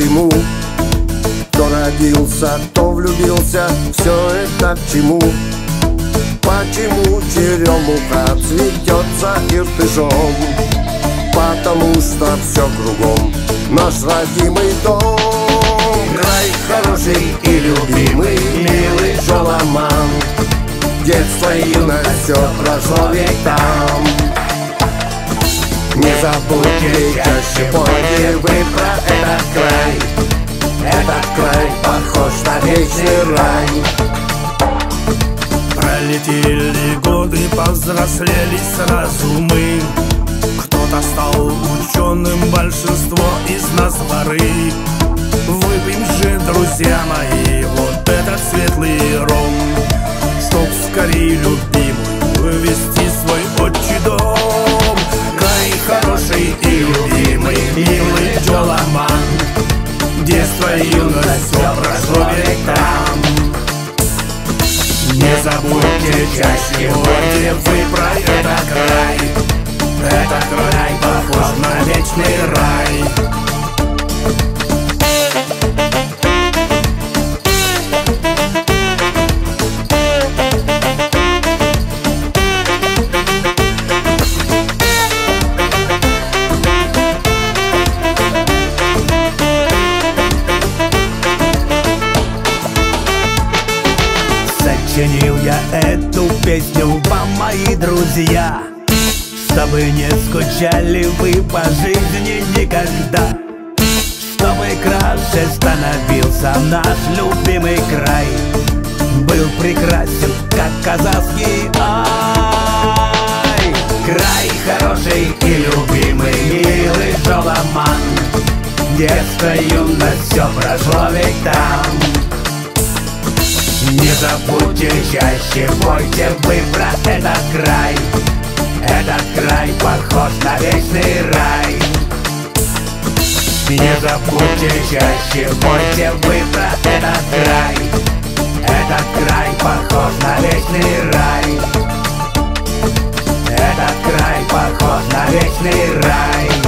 всему. То родился, то влюбился, все это к чему? Почему черемуха цветет за Иртышом? Потому что все кругом наш родимый дом. Край хороший и любимый, милый Жоломан. Детство и юность, все прошло ведь там. Не забудьте, чаще пойте вы про этот край. Этот край похож на вечный рай. Пролетели годы, повзрослели сразу мы. Кто-то стал ученым, большинство из нас воры. Выпьем же, друзья мои, вот этот светлый ром, чтоб скорее любимую вести свой отчий дом. Край хороший и любимый, милый Жоломан. Детство и юность, все прошло ведь там. Не забудьте, чаще пойте вы про этот край. Этот край похож на вечный рай. Сочинил я эту песню вам, мои друзья, чтобы не скучали вы по жизни никогда, чтобы краше становился наш любимый край, был прекрасен, как казахский ай. Край хороший и любимый, милый Жоломан. Детство, юность, все прошло ведь там. Не забудьте, чаще пойте вы про этот край. Этот край похож на вечный рай. Не забудьте, чаще пойте вы про этот край. Этот край похож на вечный рай. Этот край похож на вечный рай.